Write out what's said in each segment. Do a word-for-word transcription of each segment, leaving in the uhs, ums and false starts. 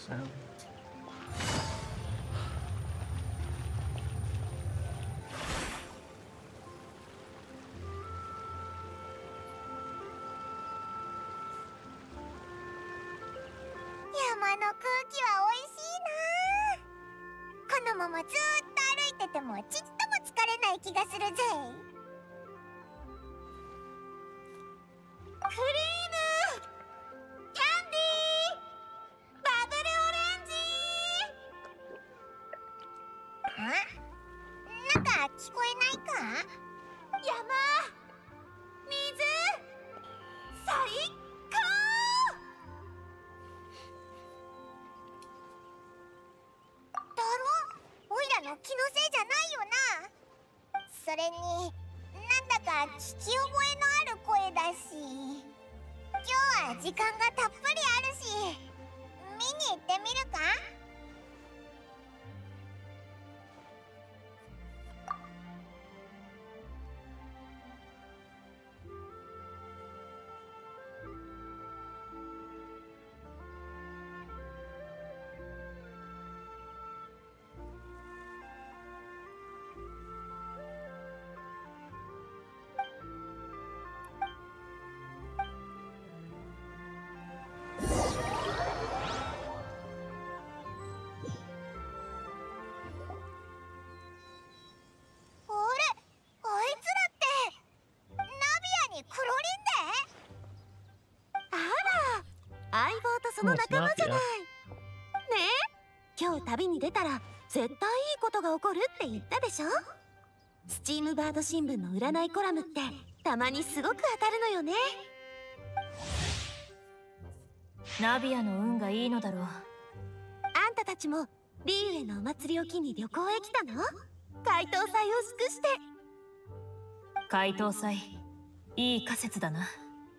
sound. 山の空気は美味しいな。このままずーっと歩いててもちっとも疲れない気がするぜ。クリーム、キャンディー、バブルオレンジ。ん？なんか聞こえないか？山、水、最高！だろ？オイラの気のせいじゃないよな。それになんだか聞き覚えのある声だし、今日は時間がたっぷりあるし、見に行ってみるか？ その仲間じゃない。ねえ、今日旅に出たら絶対いいことが起こるって言ったでしょ。スチームバード新聞の占いコラムってたまにすごく当たるのよね。 ナビアの運がいいのだろう。 あんたたちもリーウェのお祭りを機に旅行へ来たの？解答祭を祝して。 解答祭、いい仮説だな。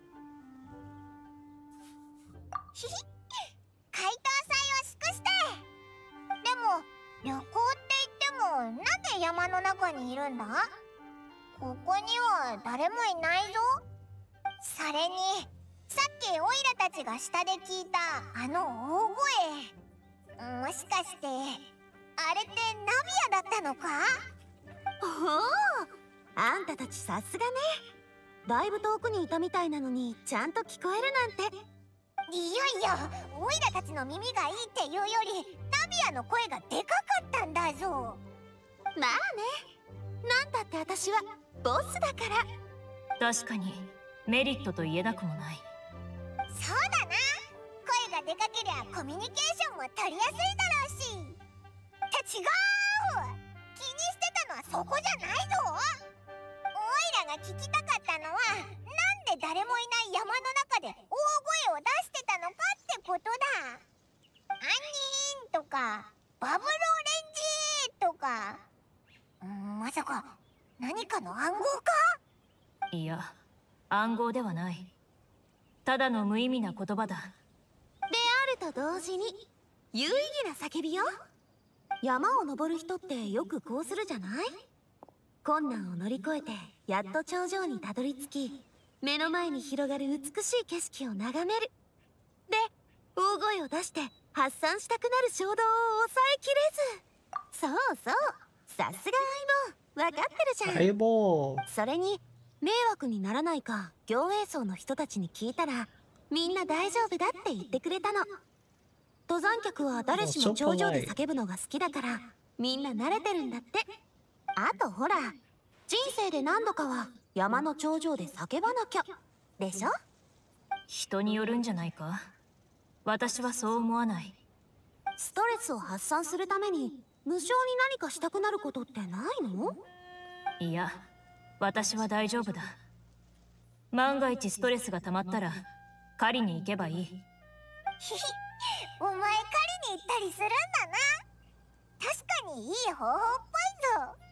ひひ、解答祭を祝して。でも旅行って言ってもなんで山の中にいるんだ？ここには誰もいないぞ。それにさっきオイラたちが下で聞いたあの大声、もしかしてあれってナビアだったのか？ おお、あんたたちさすがね。だいぶ遠くにいたみたいなのにちゃんと聞こえるなんて。 いやいや、オイラたちの耳がいいっていうよりナビアの声がでかかったんだぞ。 まあね、なんたって私はボスだから。 確かにメリットと言えなくもない。 そうだな、声がでかけりゃコミュニケーションも取りやすいだろうし。って違う、気にしてたのはそこじゃないぞ。オイラが聞きたかったのは、なんで誰もいない山の中で大声を出してたのかってことだ。アンニーンとかバブルオレンジとか、んまさか何かの暗号か？ いや、暗号ではない。ただの無意味な言葉だ。であると同時に有意義な叫びよ。山を登る人ってよくこうするじゃない？困難を乗り越えてやっと頂上にたどり着き、目の前に広がる美しい景色を眺める。で、大声を出して発散したくなる衝動を抑えきれず。そうそう、さすが相棒、分かってるじゃん。 相棒。 それに迷惑にならないか行営層の人たちに聞いたら、みんな大丈夫だって言ってくれたの。登山客は誰しも頂上で叫ぶのが好きだからみんな慣れてるんだって。あとほら、人生で何度かは山の頂上で叫ばなきゃでしょ。 人によるんじゃないか。私はそう思わない。 ストレスを発散するために無性に何かしたくなることってないの？ いや、私は大丈夫だ。万が一ストレスが溜まったら狩りに行けばいい。 ひひ、お前狩りに行ったりするんだな。確かにいい方法っぽいぞ。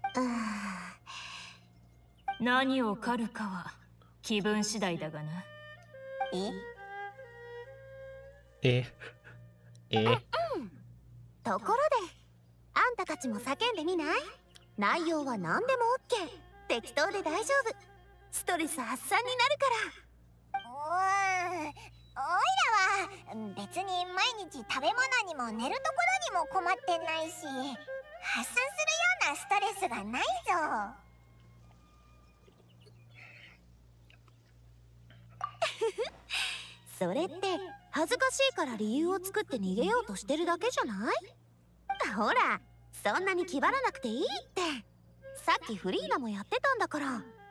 何を狩るかは気分次第だがな。 えええうん、ところであんたたちも叫んでみない？内容は何でも オーケー、 適当で大丈夫。ストレス発散になるかうーん、 おいらは別に毎日食べ物にも寝るところにも困ってないし、発散するようなストレスがないぞ。 それって恥ずかしいから理由を作って逃げようとしてるだけじゃない？ほら、そんなに気張らなくていいって。さっきフリーナもやってたんだから。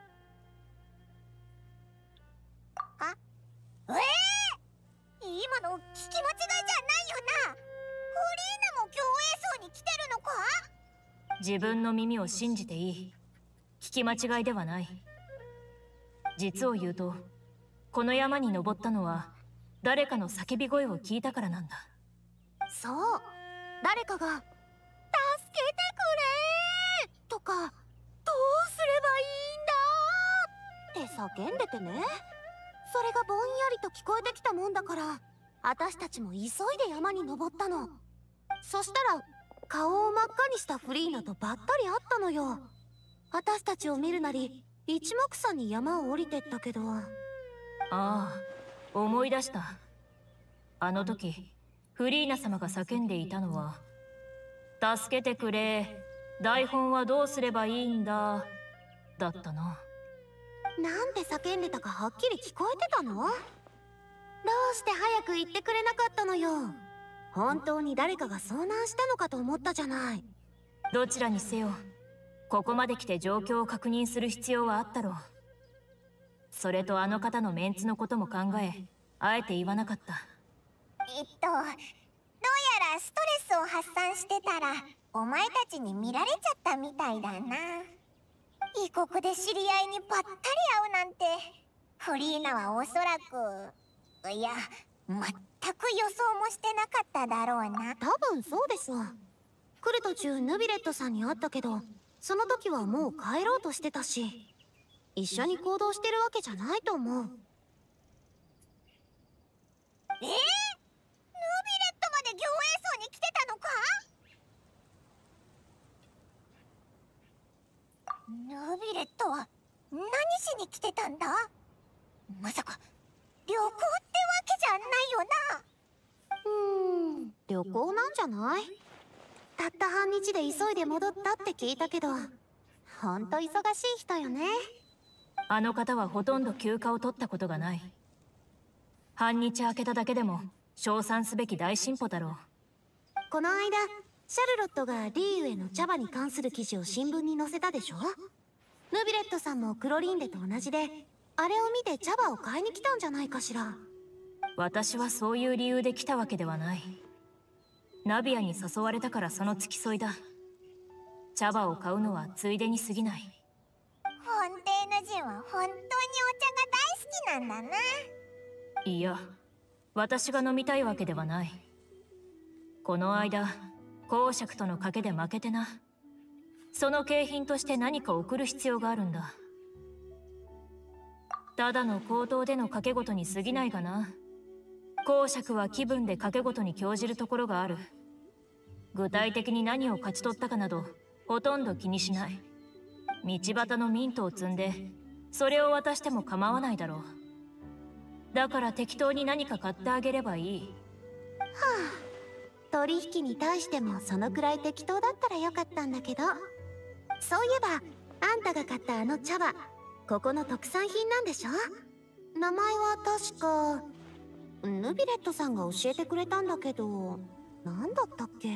あ、えー、今の聞き間違いじゃないよな。フリーナも競泳層に来てるのか？ 自分の耳を信じていい。聞き間違いではない。実を言うと、この山に登ったのは誰かの叫び声を聞いたからなんだ。 そう、誰かが「助けてくれ!」とか「どうすればいいんだ!」って叫んでてね。それがぼんやりと聞こえてきたもんだから、私たちも急いで山に登ったの。そしたら顔を真っ赤にしたフリーナとばったり会ったのよ。私たちを見るなり一目散に山を降りてったけど。 ああ、思い出した。あの時フリーナ様が叫んでいたのは「助けてくれ、台本はどうすればいいんだ」だったな。 なんで叫んでたかはっきり聞こえてたの？どうして早く言ってくれなかったのよ。本当に誰かが遭難したのかと思ったじゃない。 どちらにせよ、ここまで来て状況を確認する必要はあったろう。それとあの方のメンツのことも考え、あえて言わなかった。 えっと、どうやらストレスを発散してたらお前たちに見られちゃったみたいだな。異国で知り合いにばったり会うなんて、フリーナはおそらく、いや、全く予想もしてなかっただろうな。 多分そうですわ。来る途中ヌビレットさんに会ったけど、その時はもう帰ろうとしてたし、一緒に行動してるわけじゃないと思う。 えー、ヌビレットまで行泳層に来てたのか？ヌビレットは何しに来てたんだ？まさか旅行ってわけじゃないよな。 うーん、旅行なんじゃない？たった半日で急いで戻ったって聞いたけど、ほんと忙しい人よね。 あの方はほとんど休暇を取ったことがない。半日空けただけでも称賛すべき大進歩だろう。 この間シャルロットがリーユへの茶葉に関する記事を新聞に載せたでしょ。ヌビレットさんもクロリンデと同じで、あれを見て茶葉を買いに来たんじゃないかしら。 私はそういう理由で来たわけではない。ナビアに誘われたからその付き添いだ。茶葉を買うのはついでに過ぎない。 フォンテーヌ人は本当にお茶が大好きなんだな。 いや、私が飲みたいわけではない。この間公爵との賭けで負けてな。その景品として何か送る必要があるんだ。ただの口頭での賭け事に過ぎないがな。公爵は気分で賭け事に興じるところがある。具体的に何を勝ち取ったかなどほとんど気にしない。道端のミントを積んでそれを渡しても構わないだろう。だから適当に何か買ってあげればいい。 はあ、取引に対してもそのくらい適当だったらよかったんだけど。そういえばあんたが買ったあの茶葉、ここの特産品なんでしょ？名前は確かヌビレットさんが教えてくれたんだけど、何だったっけ？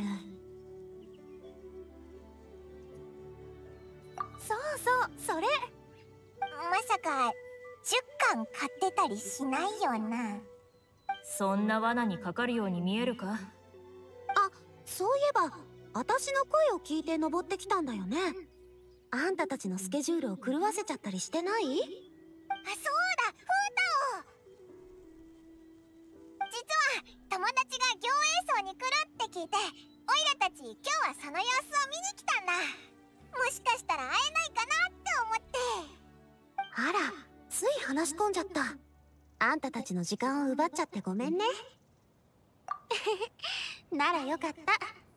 そうそう、それ。 まさかじゅっかん買ってたりしないよな。 そんな罠にかかるように見えるか？ あ、そういえば私の声を聞いて登ってきたんだよね。あんたたちのスケジュールを狂わせちゃったりしてない？ あ、そうだ、フータを。実は友達が行泳層に来るって聞いて、オイラたち今日はその様子を見に来たんだ。もしかしたら会えないかなって思って。 あら、つい話し込んじゃった。あんたたちの時間を奪っちゃってごめんね。ならよかった。じゃ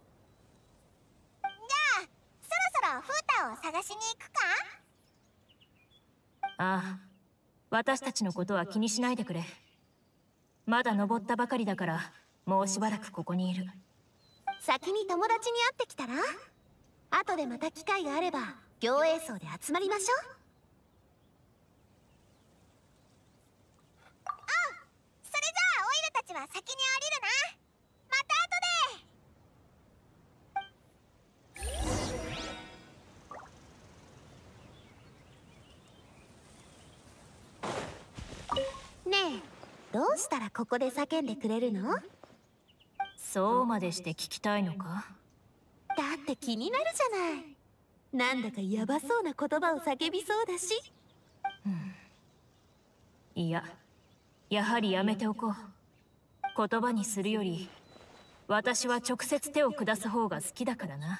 あそろそろフータを探しに行くか？ ああ、私たちのことは気にしないでくれ。 まだ登ったばかりだからもうしばらくここにいる。 先に友達に会ってきたら？後でまた機会があれば行営層で集まりましょう。 あ、それじゃあオイラたちは先に降りるな。また後で。 ねえ、どうしたらここで叫んでくれるの？ そうまでして聞きたいのか？ だって気になるじゃない。なんだかヤバそうな言葉を叫びそうだし。 うん、いや、やはりやめておこう。言葉にするより私は直接手を下す方が好きだからな。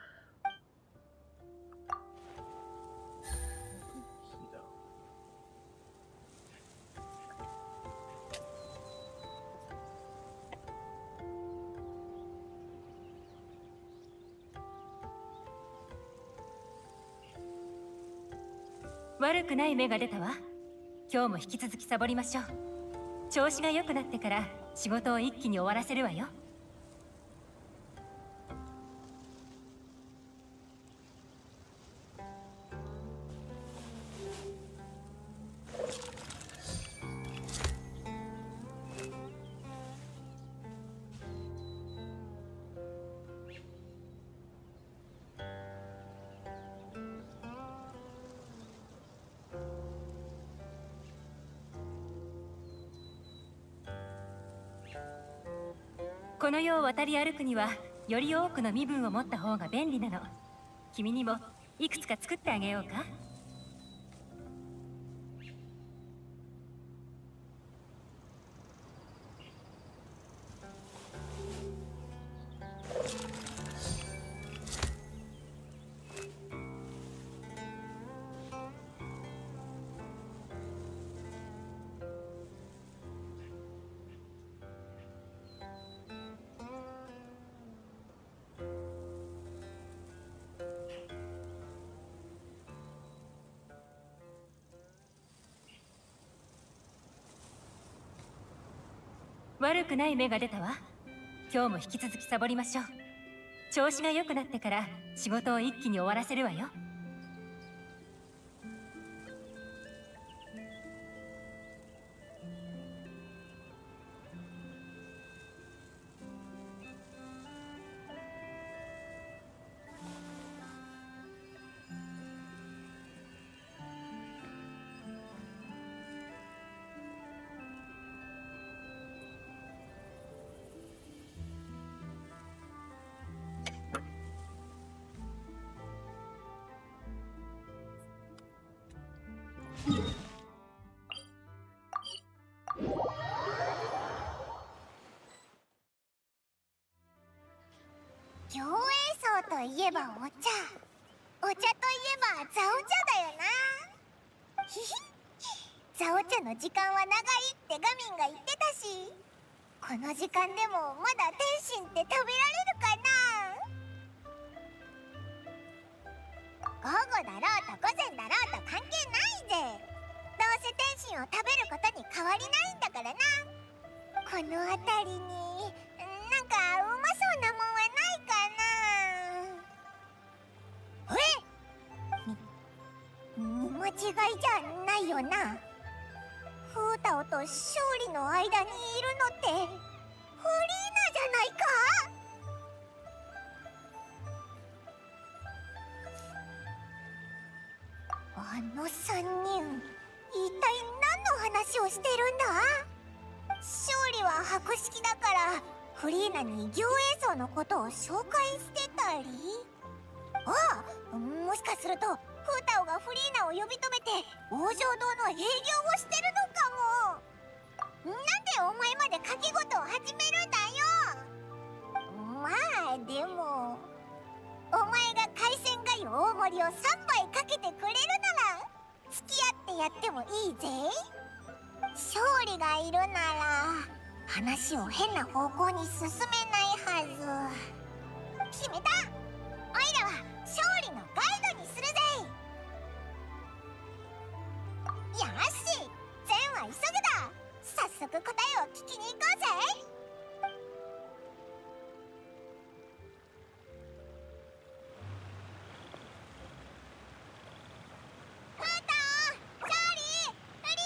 悪くない芽が出たわ。今日も引き続きサボりましょう。調子が良くなってから仕事を一気に終わらせるわよ。この世を渡り歩くにはより多くの身分を持った方が便利なの。君にもいくつか作ってあげようか。悪くない芽が出たわ。今日も引き続きサボりましょう。調子が良くなってから仕事を一気に終わらせるわよ。 行営層といえばお茶、お茶といえばザオ茶だよな。ひひザオ茶の時間は長いってガミンが言ってたし、この時間でもまだ天津って食べられるかな。午後だろうと午前だろうと関係ないぜ。どうせ天津を食べることに変わりないんだからな。この辺りになんかうまそうなもんはないかな。え間違いじゃないよな。フータオと勝利の間にいるのってフリーナじゃないか。あの三人、一体何の話をしてるんだ。勝利は博識だからフリーナに行営層のことを紹介してたり。ああ、もしかするとフータオがフリーナを呼び止めて王城堂の営業をしてるのかも。なんでお前まで賭け事を始めるんだよ。まあでもお前が海鮮粥大盛りをさんばいかけてくれるなら付き合ってやってもいいぜ。勝利がいるなら話を変な方向に進めないはず。決めた。おいらは勝利のガイドにするぜ。よし、善は急ぐだ。さっさ速答えを聞きに行こうぜ。フーター、チャーリー、フリ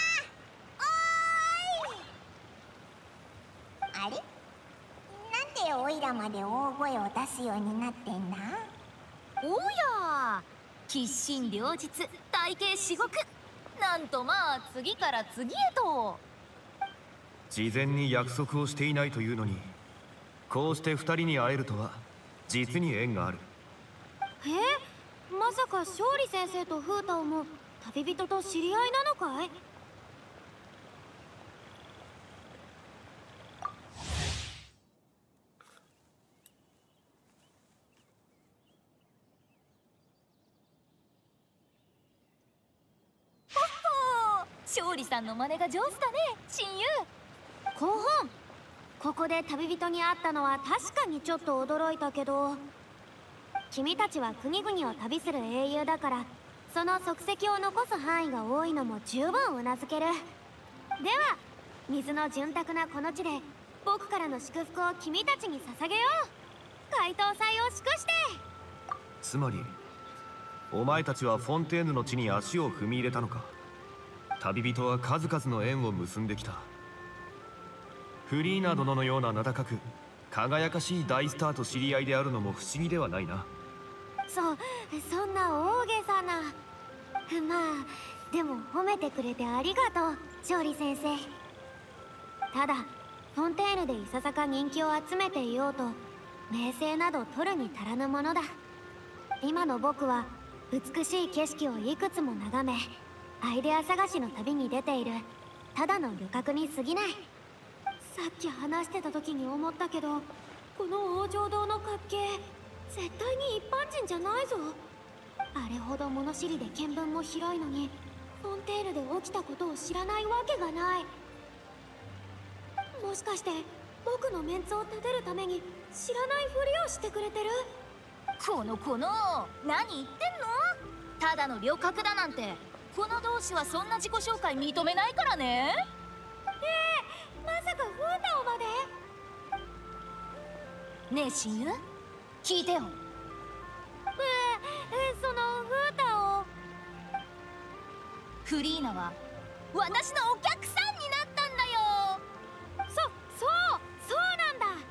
ーナー、おーい。あれ、なんでオイラまで大声を出すようになってんだ？ おや、吉心両日、体型至極。なんとまあ次から次へと。 事前に約束をしていないというのに、こうして二人に会えるとは実に縁がある。 え、まさか勝利先生とフータオも旅人と知り合いなのかい？勝利さんの真似が上手だね、親友。広報、ここで旅人に会ったのは確かにちょっと驚いたけど、君たちは国々を旅する英雄だから、その足跡を残す範囲が多いのも十分うなずける。では水の潤沢なこの地で僕からの祝福を君たちに捧げよう。解答祭を祝して。 つまりお前たちはフォンテーヌの地に足を踏み入れたのか。旅人は数々の縁を結んできた。フリーナ殿のような名高く輝かしい大スターと知り合いであるのも不思議ではないな。 そ、そんな大げさな。まあでも褒めてくれてありがとう、勝利先生。ただフォンテーヌでいささか人気を集めていようと名声など取るに足らぬものだ。今の僕は美しい景色をいくつも眺め、アイデア探しの旅に出ているただの旅客に過ぎない。さっき話してた時に思ったけど、この王城堂の滑稽、絶対に一般人じゃないぞ。あれほど物知りで見聞も広いのに、フォンテーヌで起きたことを知らないわけがない。もしかして僕のメンツを立てるために知らないふりをしてくれてる？ このこの何言ってんの？ただの旅客だなんて、この同士はそんな自己紹介認めないからね。 えー、まさかフータオまで？ ねえ親友、聞いてよ。 ええ、そのフータオ、 フリーナは私のお客さんになったんだよ。 そ、そう、そうなんだ。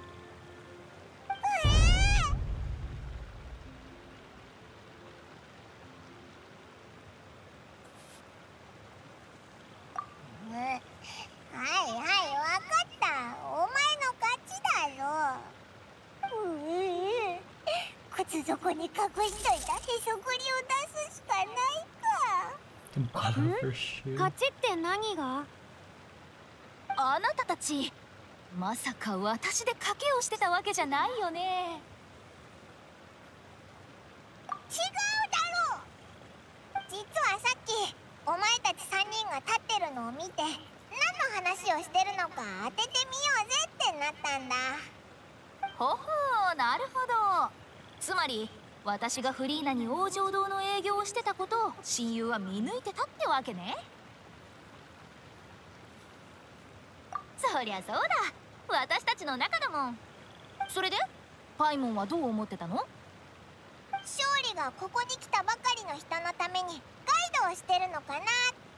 はいはい、わかった。お前の勝ちだろ。うう、靴底に隠しといたへそくりを出すしかないか。 Bottom for shoe. 勝ちって何が？ あなたたちまさか私で賭けをしてたわけじゃないよね。 違うだろう。実はさっきお前たちさんにんが立ってるのを見て、何の話をしてるのか当ててみようぜってなったんだ。 ほほう、なるほど。つまり私がフリーナに王城堂の営業をしてたことを親友は見抜いてたってわけね。そりゃそうだ、私たちの仲だもん。それでパイモンはどう思ってたの？ 勝利がここに来たばかりの人のためにガイドをしてるのかなって。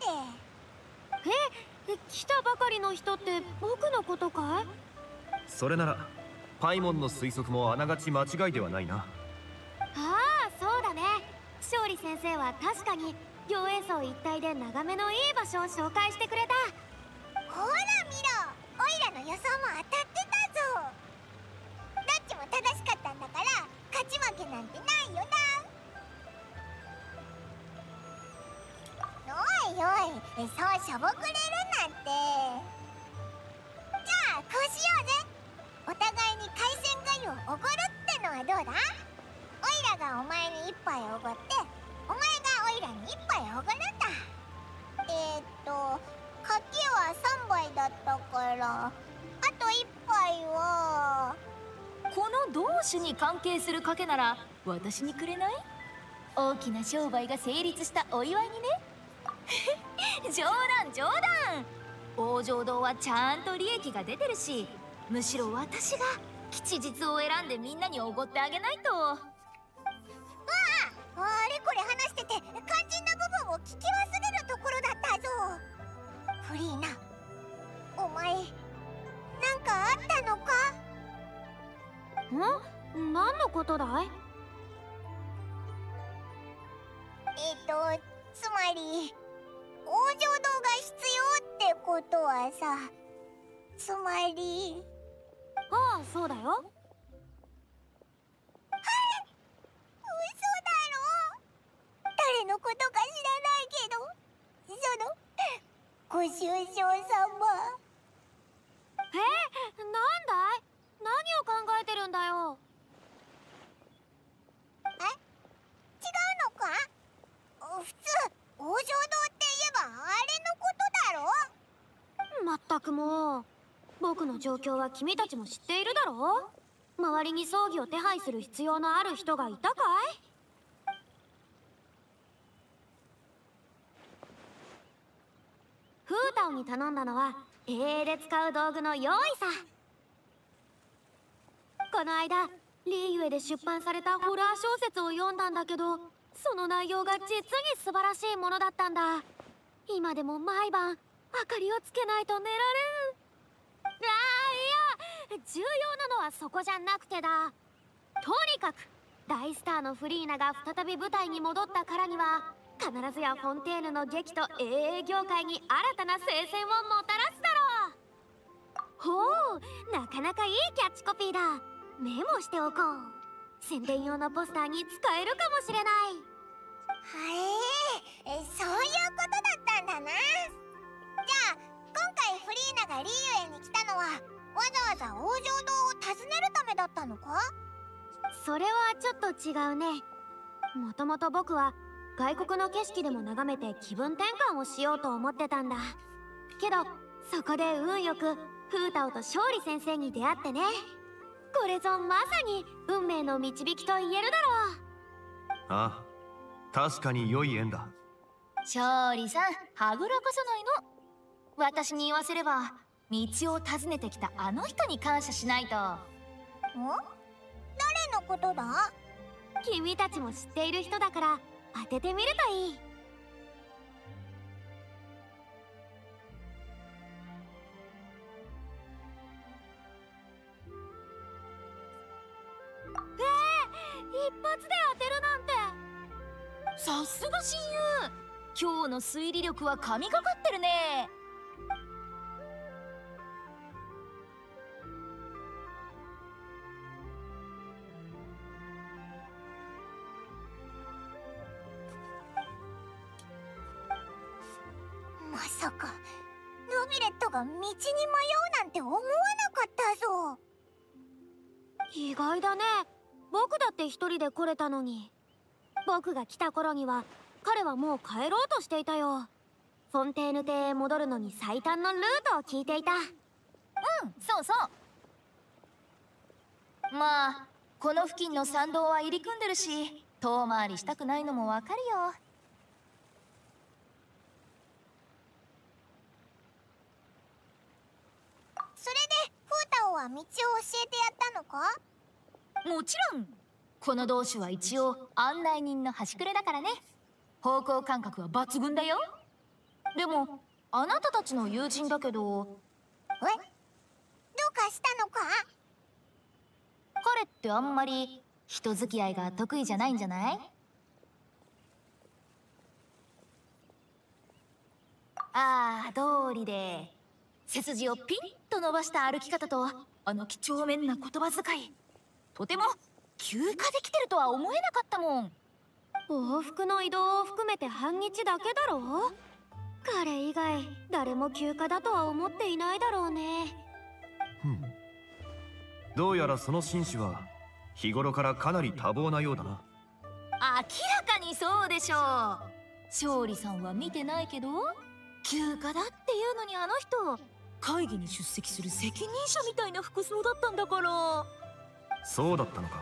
え、来たばかりの人って僕のことかい？ それならパイモンの推測もあながち間違いではないな。 ああ、そうだね。勝利先生は確かに両衛層一帯で眺めのいい場所を紹介してくれた。 ほら見ろ、オイラの予想も当たってたぞ。どっちも正しかったんだから、勝ち負けなんてないよな。おいおい、そうしょぼくれるなんて。じゃあこうしようぜ。お互いに海鮮粥をおごるってのはどうだ？オイラがお前に一杯おごって、お前がオイラに一杯おごるんだ。えーっと賭けはさんばいだったから、あといっぱいはこの同種に関係する賭けなら私にくれない？大きな商売が成立したお祝いにね。冗談冗談。 王城堂はちゃんと利益が出てるし、むしろ私が吉日を選んでみんなにおごってあげないと。 あれこれ話してて肝心な部分を聞き忘れるところだったぞ。フリーナ、お前なんかあったのか？ ん？何のことだい？ えっとつまり王城堂が必要ってことはさ、つまり。 ああ、そうだよ。 はい、嘘だろ。誰のことか知らないけど、そのご愁傷様。 え、なんだい？何を考えてるんだよ。 え、違うのか？普通王城堂って言えばあれのことだろ？ まったくもう、僕の状況は君たちも知っているだろう。周りに葬儀を手配する必要のある人がいたかい？フータオに頼んだのは衛兵で使う道具の用意さ。この間リーユエで出版されたホラー小説を読んだんだけど、その内容が実に素晴らしいものだったんだ。今でも毎晩明かりをつけないと寝られん。ああ、いや、重要なのはそこじゃなくてだ。とにかく大スターのフリーナが再び舞台に戻ったからには、必ずやフォンテーヌの劇と永遠業界に新たな聖戦をもたらすだろう。ほう、なかなかいいキャッチコピーだ。メモしておこう。宣伝用のポスターに使えるかもしれない。 へえ、そういうことだったんだな。じゃあ今回フリーナがリーユエに来たのはわざわざ王城堂を訪ねるためだったのか？ それはちょっと違うね。もともと僕は外国の景色でも眺めて気分転換をしようと思ってたんだけど、そこで運よくフータオと勝利先生に出会ってね。これぞまさに運命の導きと言えるだろう。 ああ、確かに良い縁だ。 勝利さん、はぐらかさないの。私に言わせれば道を訪ねてきたあの人に感謝しないと。ん？ 誰のことだ？ 君たちも知っている人だから当ててみるといい。えー、一発で当てるなんて。 さすが親友、今日の推理力は神がかってるね。 まさかヌビレットが道に迷うなんて思わなかったぞ。 意外だね。僕だって一人で来れたのに。僕が来た頃には彼はもう帰ろうとしていたよ。フォンテーヌ邸へ戻るのに最短のルートを聞いていた。 うん、そうそう。まあこの付近の山道は入り組んでるし、遠回りしたくないのもわかるよ。 それでフータオは道を教えてやったのか？ もちろん。この同種は一応案内人の端くれだからね。方向感覚は抜群だよ。でもあなたたちの友人だけど。 え？どうかしたのか？ 彼ってあんまり人付き合いが得意じゃないんじゃない？ああ、道理で背筋をピンと伸ばした歩き方とあの几帳面な言葉遣い、とても休暇できてるとは思えなかったもん。 往復の移動を含めて半日だけだろう。彼以外誰も休暇だとは思っていないだろうね。 ふん、どうやらその紳士は日頃からかなり多忙なようだな。 明らかにそうでしょう。勝利さんは見てないけど、休暇だっていうのにあの人会議に出席する責任者みたいな服装だったんだから。 そうだったのか。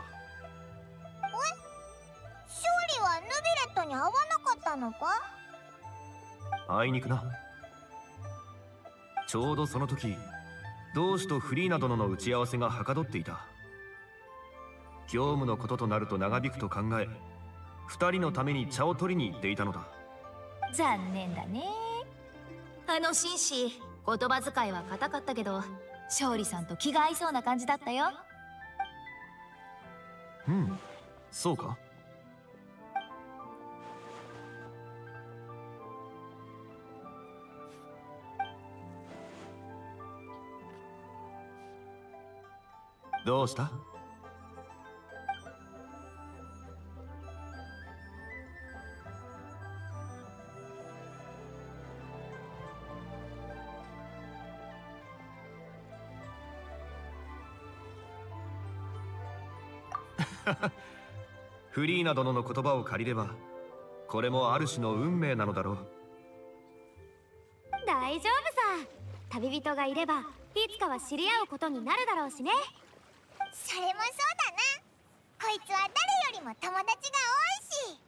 勝利はヌビレットに会わなかったのか？ あいにくな。ちちょうどその時同志とフリーナ殿の打ち合わせがはかどっていた。業務のこととなると長引くと考え、二人のために茶を取りに行っていたのだ。 残念だね。あの紳士、言葉遣いは硬かったけど勝利さんと気が合いそうな感じだったよ。 うん、そうか。どうした？フリーナ殿の言葉を借りれば、これもある種の運命なのだろう。 大丈夫さ。旅人がいればいつかは知り合うことになるだろうしね。 それもそうだな。こいつは誰よりも友達が多いし。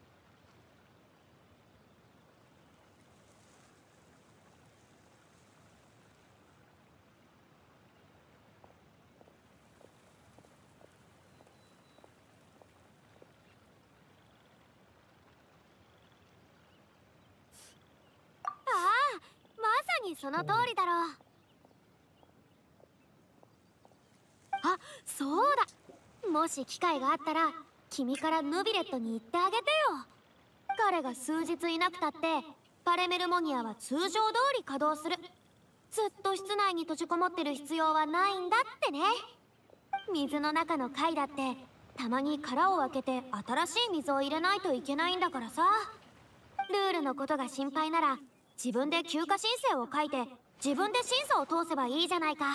ああ、まさにその通りだろう。あ、そうだ。もし機会があったら君からヌビレットに行ってあげてよ。彼が数日いなくたってパレメルモニアは通常通り稼働する。ずっと室内に閉じこもってる必要はないんだってね。水の中の貝だってたまに殻を開けて新しい水を入れないといけないんだからさ。ルールのことが心配なら自分で休暇申請を書いて自分で審査を通せばいいじゃないか。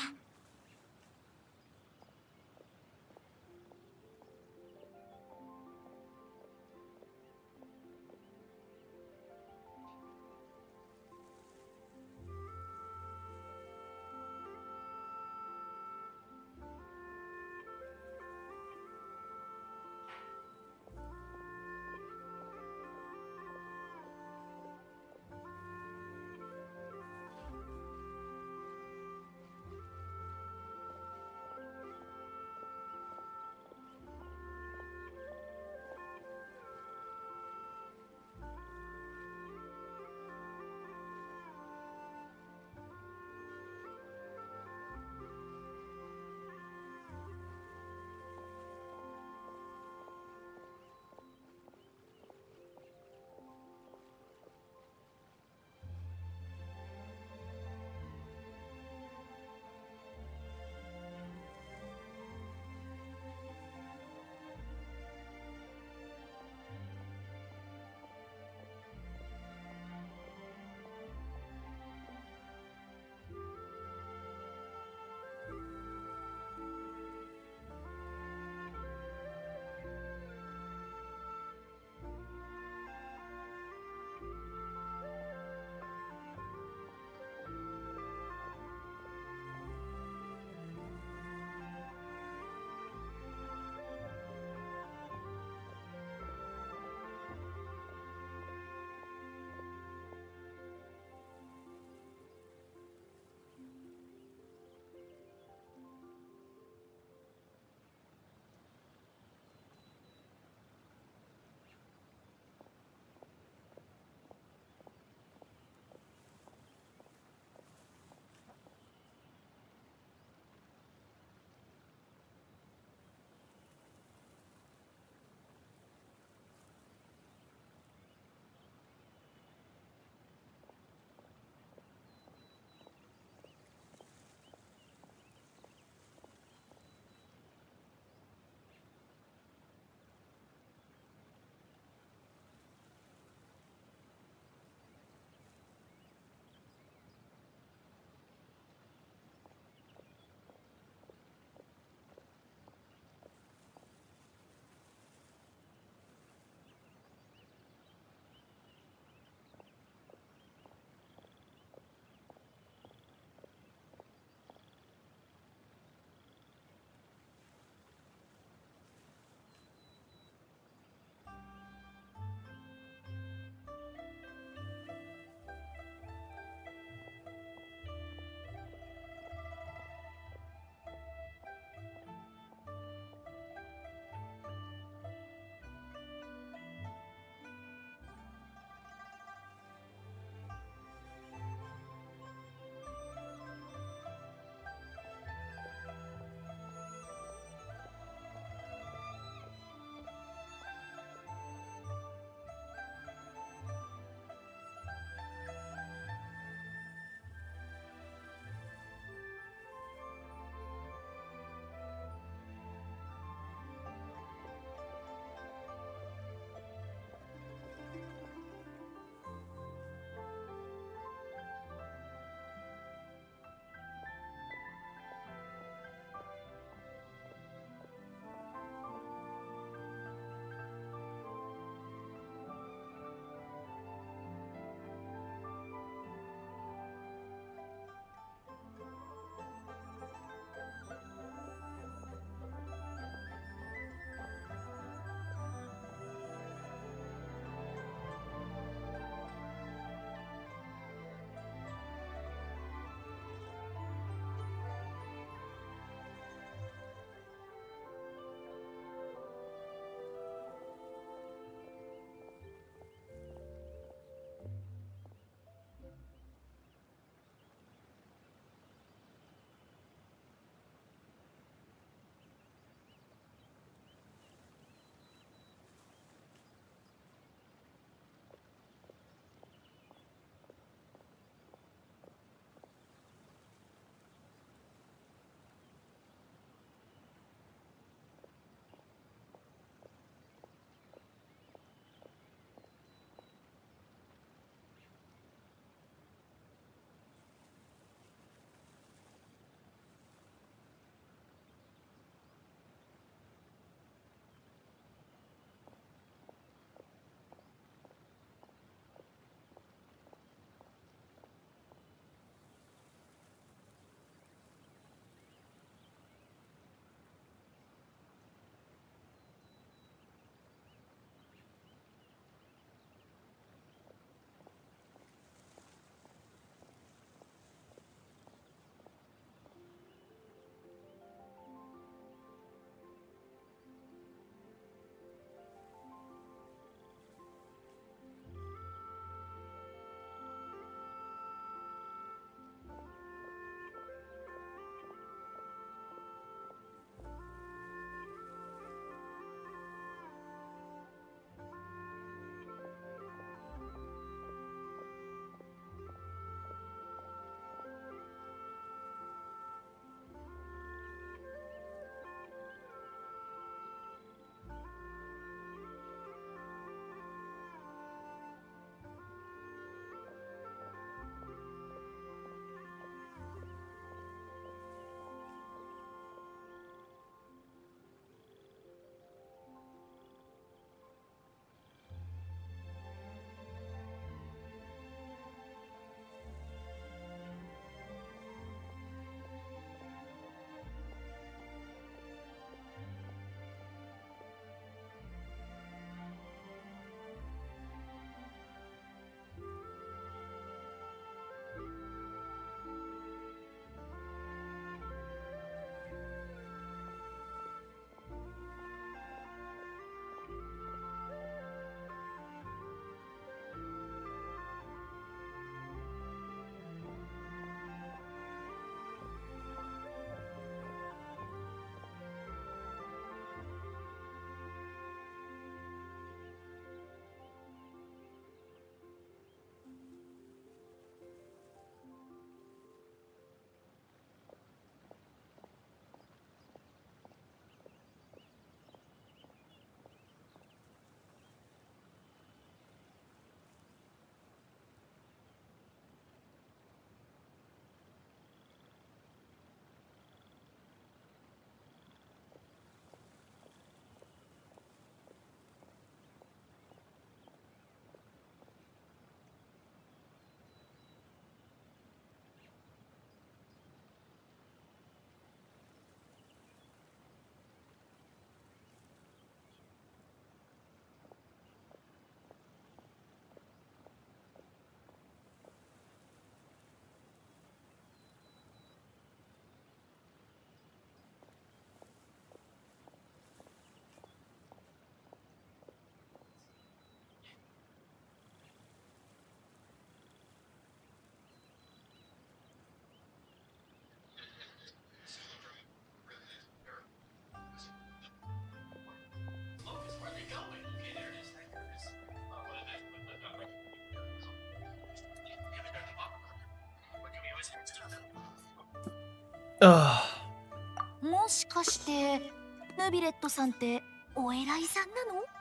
あもしかしてヌビレットさんってお偉いさんなの？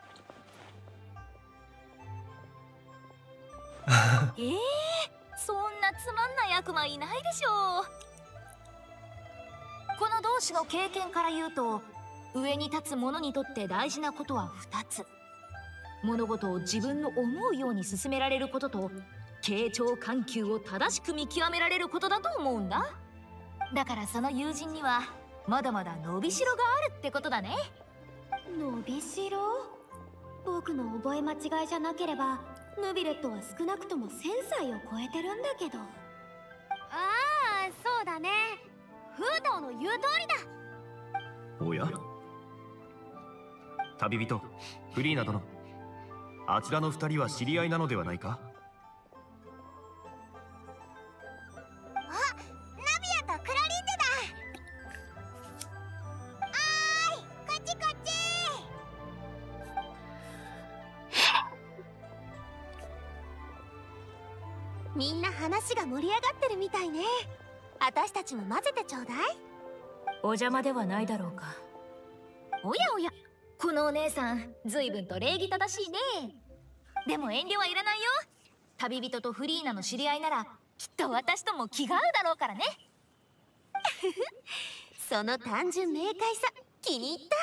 えー、そんなつまんない悪魔いないでしょう。この同志の経験から言うと、上に立つ者にとって大事なことはふたつ。物事を自分の思うように進められることと、傾聴緩急を正しく見極められることだと思うんだ。だからその友人にはまだまだ伸びしろがあるってことだね。 伸びしろ？僕の覚え間違いじゃなければヌビレットは少なくともせんさいを超えてるんだけど。ああ、そうだね。フードの言う通りだ。 おや、旅人フリーナ殿、あちらの二人は知り合いなのではないか？ あ、ナビアとクラリンデだ。あーい、こっちこっち。 みんな話が盛り上がってるみたいね。私たちも混ぜてちょうだい。 お邪魔ではないだろうか。 おやおや、このお姉さん随分と礼儀正しいね。でも遠慮はいらないよ。旅人とフリーナの知り合いならきっと私とも気が合うだろうからね。 その単純明快さ気に入った。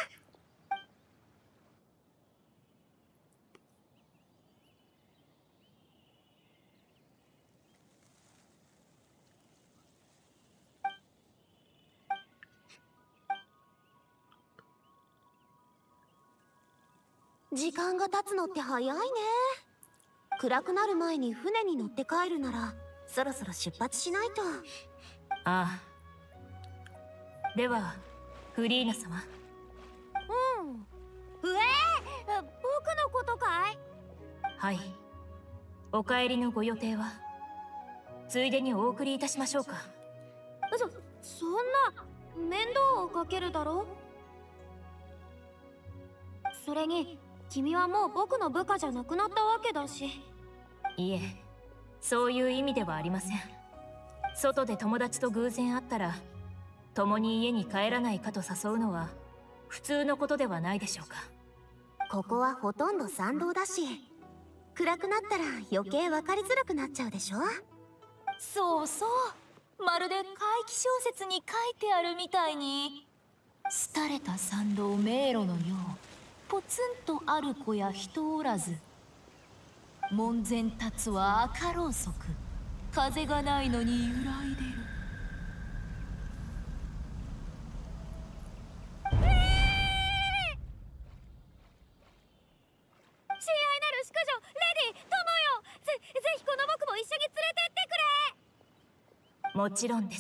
時間が経つのって早いね。暗くなる前に船に乗って帰るならそろそろ出発しないと。 ああ。ではフリーナ様。 うん。ええ、僕のことかい？ はい。お帰りのご予定は？ついでにお送りいたしましょうか。 そ、そんな面倒をかけるだろ。それに君はもう僕の部下じゃなくなったわけだし。 いえ、そういう意味ではありません。外で友達と偶然会ったら共に家に帰らないかと誘うのは普通のことではないでしょうか。 ここはほとんど参道だし、暗くなったら余計分かりづらくなっちゃうでしょ。 そうそう、まるで怪奇小説に書いてあるみたいに。廃れた参道迷路のよう、ポツンとある子や人おらず。門前立つは赤ろうそく、風がないのに揺らいでる。えー、親愛なる淑女レディ友よ、ぜぜひこの僕も一緒に連れてってくれ。 もちろんです。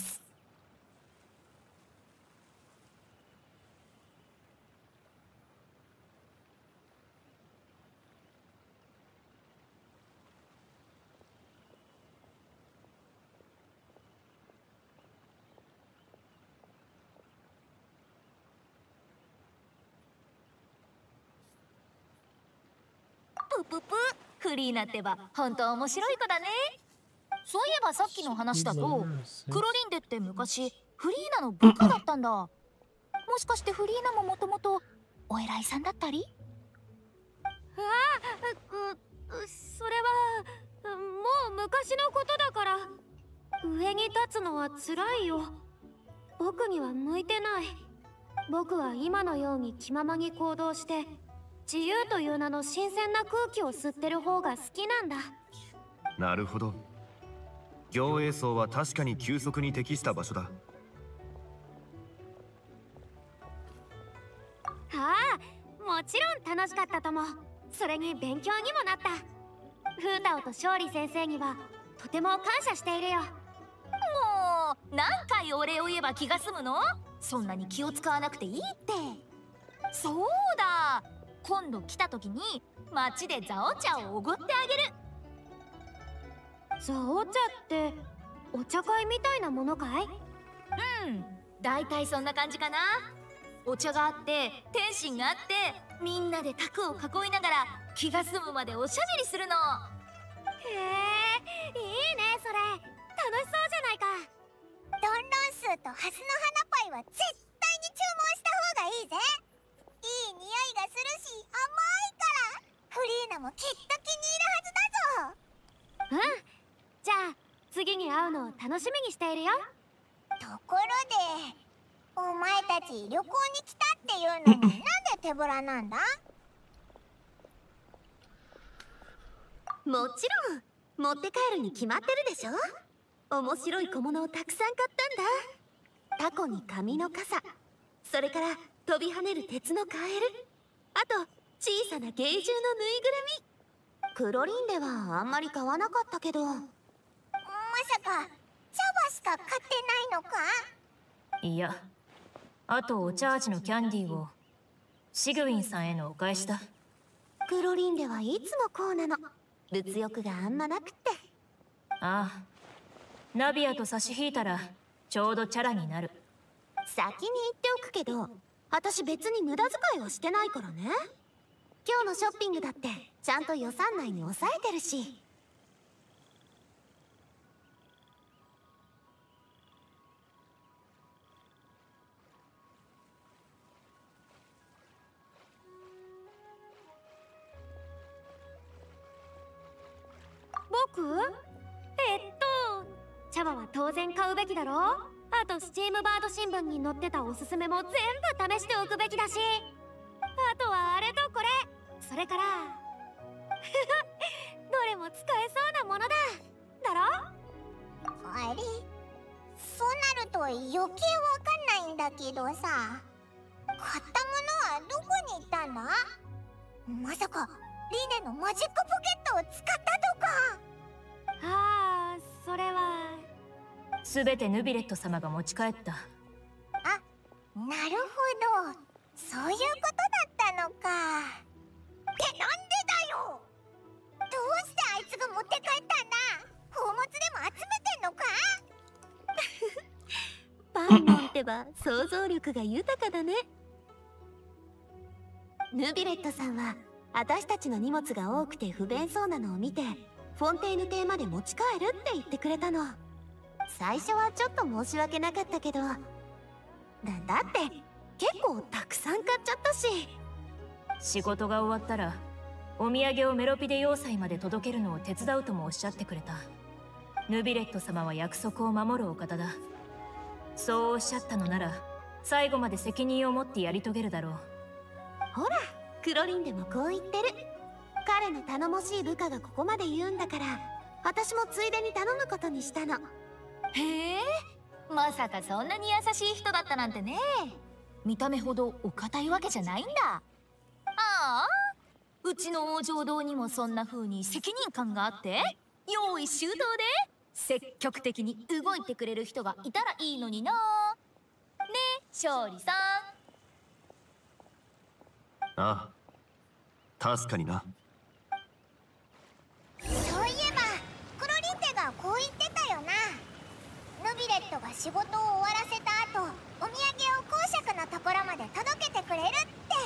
ぷぷぷ、フリーナってば本当面白い子だね。そういえばさっきの話だと、クロリンデって昔フリーナの部下だったんだ。もしかしてフリーナももともとお偉いさんだったり？ああ、う、それはもう昔のことだから。上に立つのはつらいよ。僕には向いてない。僕は今のように気ままに行動して自由という名の新鮮な空気を吸ってる方が好きなんだ。 なるほど。行営層は確かに休息に適した場所だ。 ああ、もちろん楽しかったとも。それに勉強にもなった。フータオと勝利先生にはとても感謝しているよ。もう何回お礼を言えば気が済むの？そんなに気を使わなくていいって。そうだ、今度来た時に町でザオ茶をおごってあげる。ザオ茶ってお茶会みたいなものかい？うん、だいたいそんな感じかな。お茶があって点心があってみんなで卓を囲いながら気が済むまでおしゃべりするの。へえ、いいねそれ。楽しそうじゃないか。 ドンロンスーとハスの花次に会うのを楽しみにしているよ。 ところでお前たち旅行に来たっていうのになんで手ぶらなんだ？ もちろん持って帰るに決まってるでしょ。面白い小物をたくさん買ったんだ。タコに紙の傘、それから飛び跳ねる鉄のカエル、あと小さな芸獣のぬいぐるみ。クロリンではあんまり買わなかったけど。まさか茶葉しか買ってないのか？ いや、あとお茶味のキャンディーをシグウィンさんへのお返しだ。 クロリンではいつもこうなの。物欲があんまなくって。 ああ、ナビアと差し引いたらちょうどチャラになる。 先に言っておくけど、私別に無駄遣いはしてないからね。今日のショッピングだってちゃんと予算内に抑えてるし。僕？えっと茶葉は当然買うべきだろ。あとスチームバード新聞に載ってたおすすめも全部試しておくべきだし、あとはあれとこれ、それからどれも使えそうなものだだろ。 あれ、そうなると余計わかんないんだけどさ、買ったものはどこに行ったんだ？まさかリネのマジックポケットを使ったとか？ ああ、それはすべてヌビレット様が持ち帰った。 あ、なるほど、そういうことだったのか。ってなんでだよ。どうしてあいつが持って帰ったんだ？宝物でも集めてんのか？ パンモンってば想像力が豊かだね。ヌビレットさんは私たちの荷物が多くて不便そうなのを見て、フォンテーヌ邸まで持ち帰るって言ってくれたの。最初はちょっと申し訳なかったけど、だ、だって結構たくさん買っちゃったし。 仕事が終わったらお土産をメロピデ要塞まで届けるのを手伝うともおっしゃってくれた。ヌビレット様は約束を守るお方だ。そうおっしゃったのなら最後まで責任を持ってやり遂げるだろう。 ほら、クロリンでもこう言ってる。彼の頼もしい部下がここまで言うんだから、私もついでに頼むことにしたの。 へえ、まさかそんなに優しい人だったなんてね。見た目ほどお堅いわけじゃないんだ。ああ、うちの往生堂にもそんな風に責任感があって、用意周到で積極的に動いてくれる人がいたらいいのにな。ねえ、勝利さん。 ああ、確かにな。 そういえばクロリンテがこう言ってたよな。ヌビレットが仕事を終わらせた後、お土産を公爵のところまで届けてくれるって。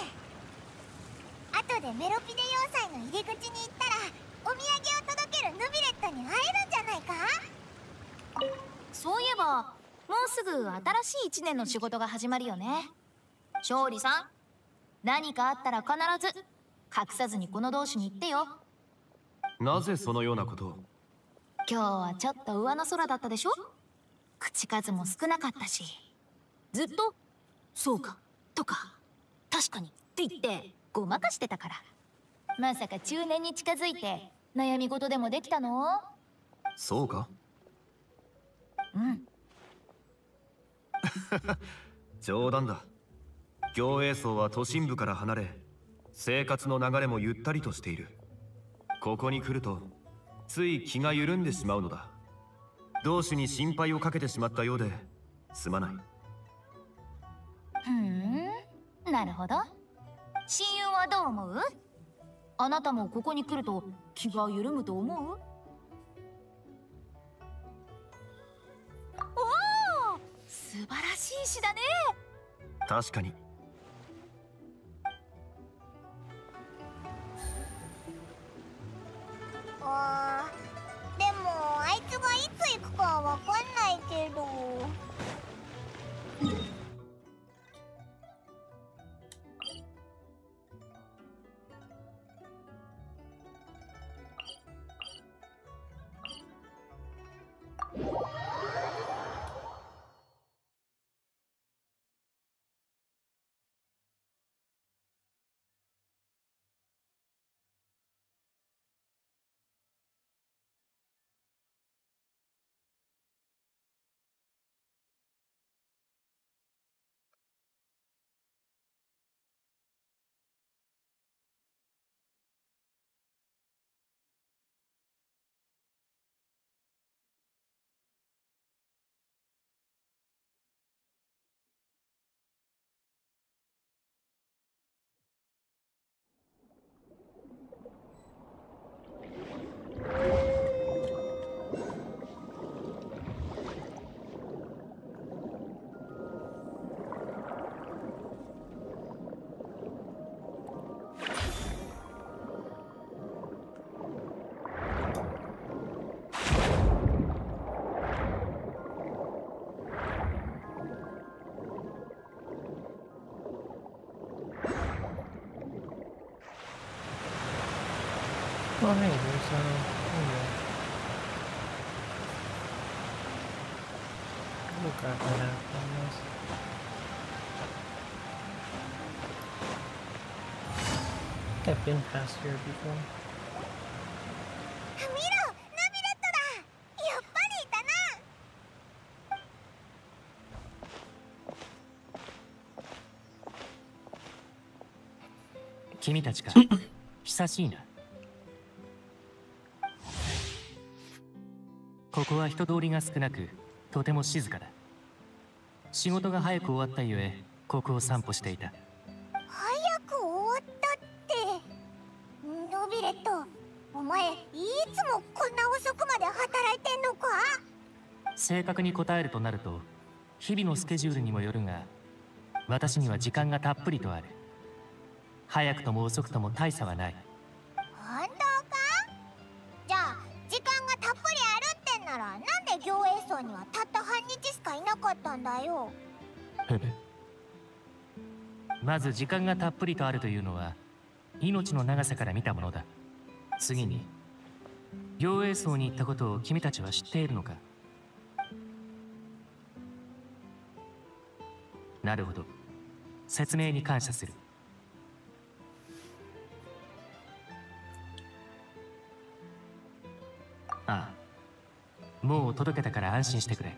後でメロピデ要塞の入り口に行ったらお土産を届けるヌビレットに会えるんじゃないか？ そういえばもうすぐ新しい一年の仕事が始まるよね。勝利さん、何かあったら必ず隠さずにこの同士に言ってよ。 なぜそのようなことを？ 今日はちょっと上の空だったでしょ。口数も少なかったし、ずっと「そうか」とか「確かに」って言ってごまかしてたから。まさか中年に近づいて悩み事でもできたの？ そうか。 うん。 冗談だ。行営層は都心部から離れ、生活の流れもゆったりとしている。ここに来るとつい気が緩んでしまうのだ。同志に心配をかけてしまったようですまない。 ふーん、なるほど。親友はどう思う？あなたもここに来ると気が緩むと思う？おお、素晴らしい詩だね。 確かに。 あー、でもあいつがいつ行くかわかんないけど。 Oh, hey, there's uh, oh yeah. We'll grab that apple on this. I think I've been past here before. 見ろ、ナビレットだ。やっぱりいたな。 君たちか。久しいな。ここは人通りが少なく、とても静かだ。仕事が早く終わったゆえ、ここを散歩していた。 早く終わったって。ノビレット、お前いつもこんな遅くまで働いてんのか？ 正確に答えるとなると、日々のスケジュールにもよるが、私には時間がたっぷりとある。早くとも遅くとも大差はない。 本当か？じゃあ時間がたっぷりあるってんなら、なんで行営層にはたった半日しかいなかったんだよ。 まず時間がたっぷりとあるというのは命の長さから見たものだ。次に行営層に行ったことを君たちは知っているのか？なるほど、説明に感謝する。ああ、もう届けたから安心してくれ。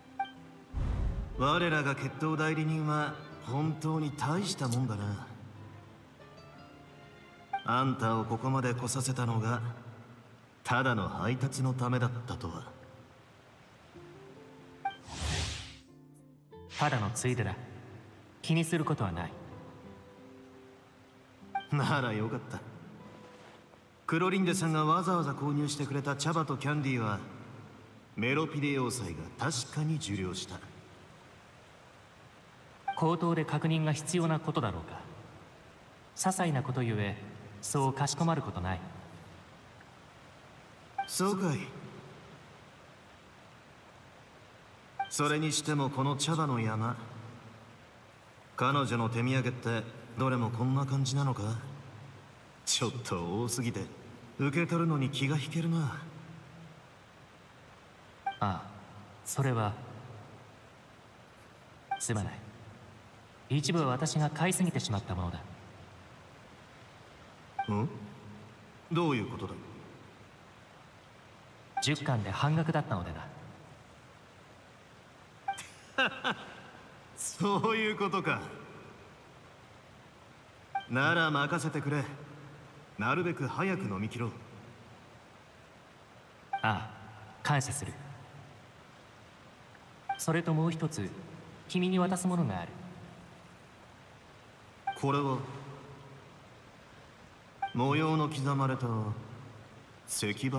我らが決闘代理人は本当に大したもんだな。あんたをここまで来させたのがただの配達のためだったとは。 ただのついでだ。気にすることはない。 ならよかった。クロリンデさんがわざわざ購入してくれた茶葉とキャンディーはメロピデ要塞が確かに受領した。 口頭で確認が必要なことだろうか。些細なことゆえそうかしこまることない。 そうかい。それにしてもこの茶葉の山、彼女の手土産ってどれもこんな感じなのか？ちょっと多すぎて受け取るのに気が引けるな。 ああ、それはすまない。一部は私が買いすぎてしまったものだ。 ん？どういうことだ？ じゅっかんで半額だったのでな。 そういうことか。なら任せてくれ。なるべく早く飲み切ろう。 ああ、感謝する。それともう一つ君に渡すものがある。 これは模様の刻まれた石板？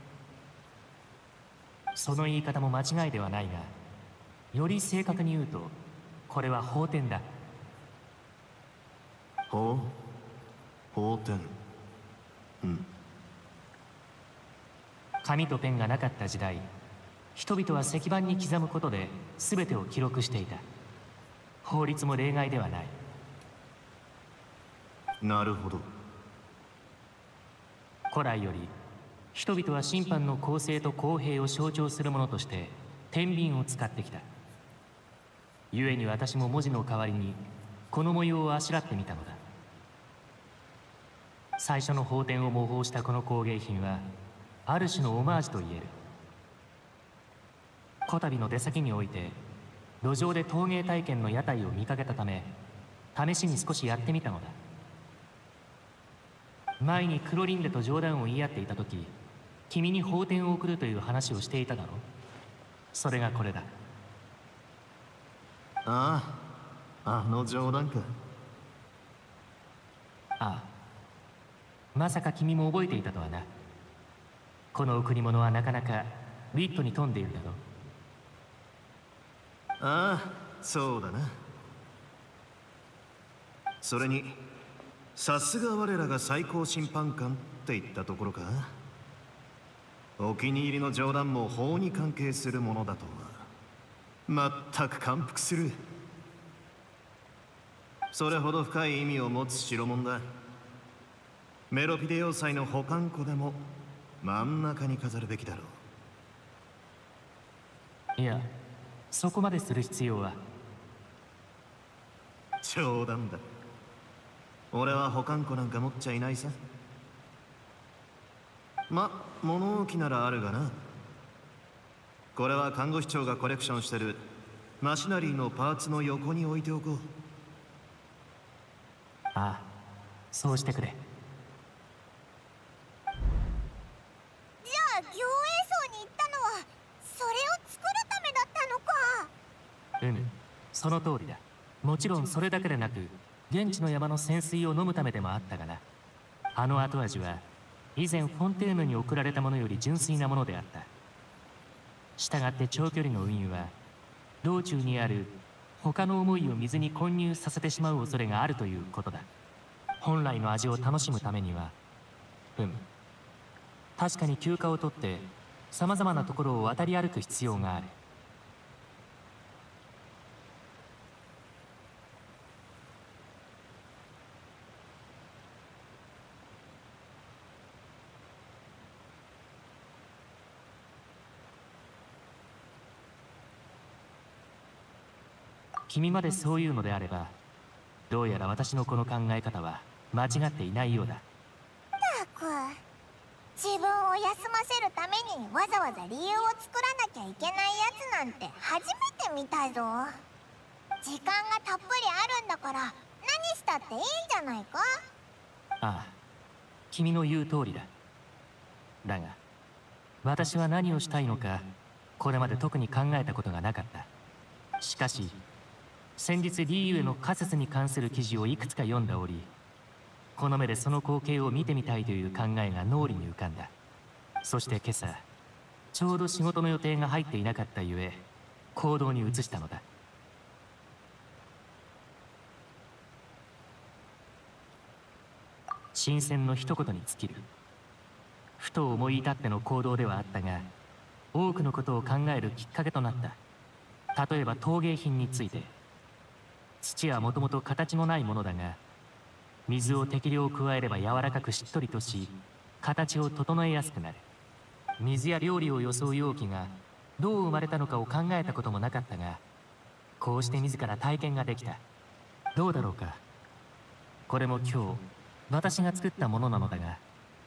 その言い方も間違いではないが、より正確に言うとこれは宝典だ。 ほう、宝典。うん。 紙とペンがなかった時代、人々は石板に刻むことで全てを記録していた。法律も例外ではない。 なるほど。 古来より人々は審判の公正と公平を象徴するものとして天秤を使ってきた。故に私も文字の代わりにこの模様をあしらってみたのだ。最初の法典を模倣したこの工芸品はある種のオマージュと言える。こたびの出先において路上で陶芸体験の屋台を見かけたため、試しに少しやってみたのだ。前にクロリンデと冗談を言い合っていた時、君に法典を送るという話をしていただろう。それがこれだ。 ああ、あの冗談か。 ああ、まさか君も覚えていたとはな。この贈り物はなかなかウィットに富んでいるだろう。 ああ、そうだな。それにさすが我らが最高審判官って言ったところか。お気に入りの冗談も法に関係するものだとは全く感服する。それほど深い意味を持つ代物だ。メロピデ要塞の保管庫でも真ん中に飾るべきだろう。いや、そこまでする必要は。 冗談だ。俺は保管庫なんか持っちゃいないさ。ま、物置ならあるがな。これは看護師長がコレクションしてるマシナリーのパーツの横に置いておこう。 ああ、そうしてくれ。 じゃあ行営層に行ったのはそれを作るためだったのか。 うむ、その通りだ。もちろんそれだけでなく現地の山の泉水を飲むためでもあったがな。あの後味は以前フォンテーヌに送られたものより純粋なものであった。したがって長距離の運輸は道中にある他の思いを水に混入させてしまう恐れがあるということだ。本来の味を楽しむためには、うん、確かに休暇を取ってさまざまなところを渡り歩く必要がある。君までそういうのであれば、どうやら私のこの考え方は間違っていないようだ。 ったく、自分を休ませるためにわざわざ理由を作らなきゃいけないやつなんて初めて見たぞ。時間がたっぷりあるんだから何したっていいんじゃないか。 ああ、君の言う通りだ。だが私は何をしたいのかこれまで特に考えたことがなかった。しかし先日リーユへの仮説に関する記事をいくつか読んでおり、この目でその光景を見てみたいという考えが脳裏に浮かんだ。そして今朝ちょうど仕事の予定が入っていなかったゆえ行動に移したのだ。新鮮の一言に尽きる。ふと思い至っての行動ではあったが、多くのことを考えるきっかけとなった。例えば陶芸品について。土はもともと形のないものだが、水を適量加えれば柔らかくしっとりとし、形を整えやすくなる。水や料理を装う容器がどう生まれたのかを考えたこともなかったが、こうして自ら体験ができた。どうだろうか。これも今日私が作ったものなのだが、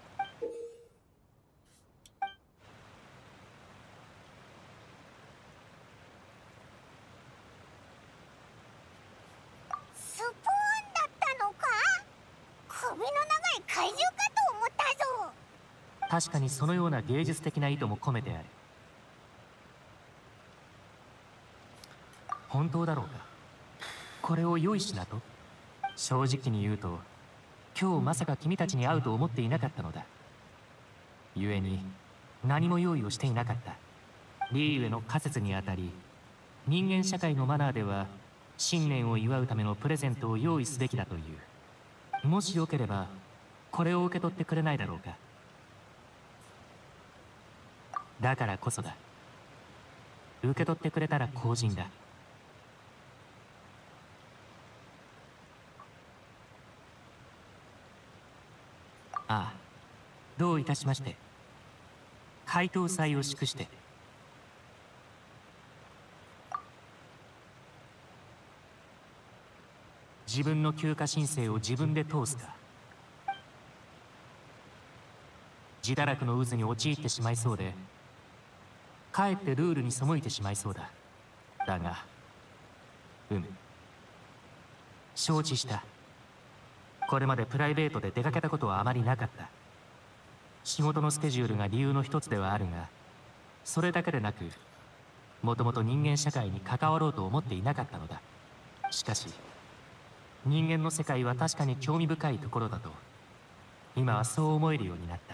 スプーンだったのか。首の長い怪獣かと思ったぞ。 確かにそのような芸術的な意図も込めてある。本当だろうか。これを良い品と。正直に言うと今日まさか君たちに会うと思っていなかったのだ。故に何も用意をしていなかった。リーユへの仮説にあたり、人間社会のマナーでは新年を祝うためのプレゼントを用意すべきだという。もしよければこれを受け取ってくれないだろうか。だからこそだ。受け取ってくれたら公人だ。ああ、どういたしまして。 回答祭を祝して。自分の休暇申請を自分で通すか。自堕落の渦に陥ってしまいそうで、かえってルールに背いてしまいそうだ。だがうむ、承知した。これまでプライベートで出かけたことはあまりなかった。仕事のスケジュールが理由の一つではあるが、それだけでなく、もともと人間社会に関わろうと思っていなかったのだ。しかし人間の世界は確かに興味深いところだと、今はそう思えるようになった。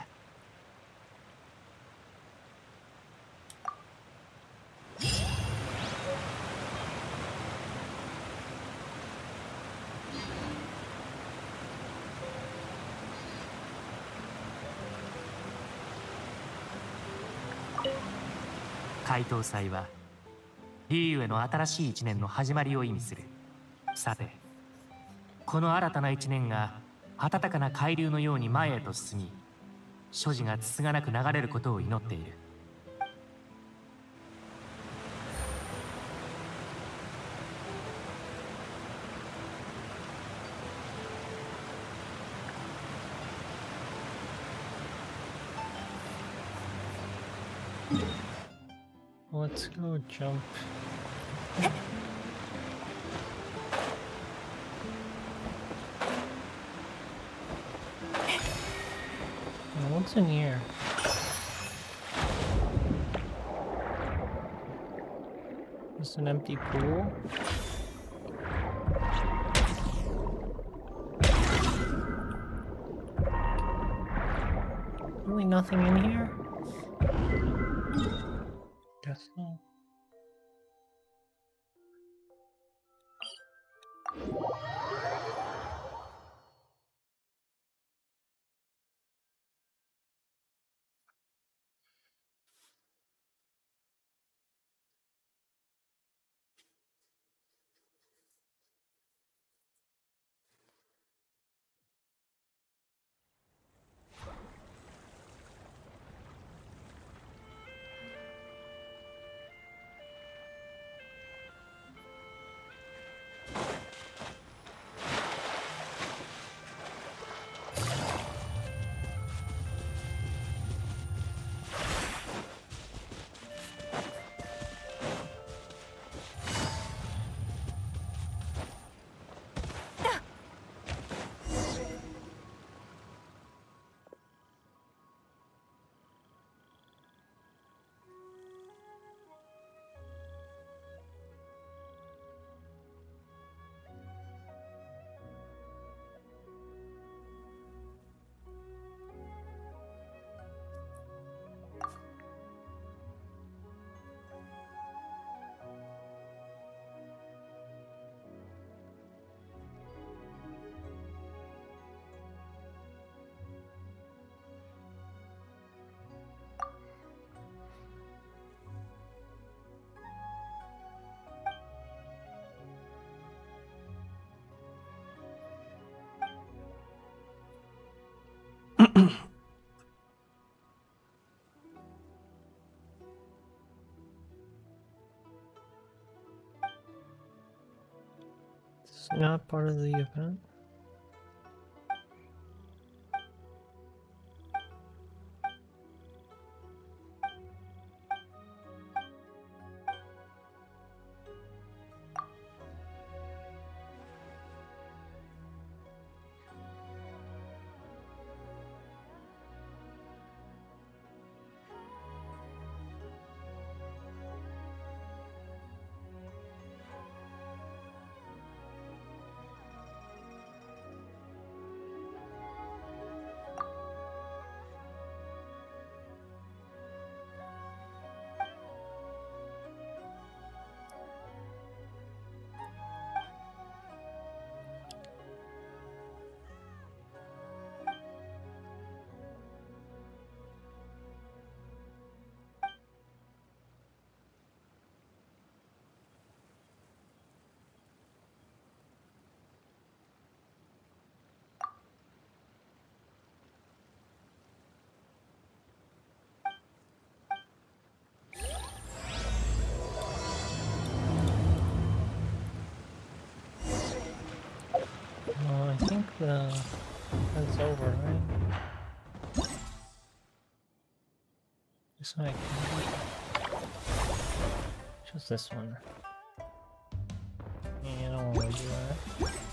回答祭はリーウへの新しい一年の始まりを意味する。さて、この新たな一年が暖かな海流のように前へと進み、所持がつつがなく流れることを祈っている。 Let's go jump. Now, what's in here? Just an empty pool? Really nothing in here? Guess so. It's not part of the event. the that's over, right? This one I can do. Just this one. Yeah, I don't want to do that.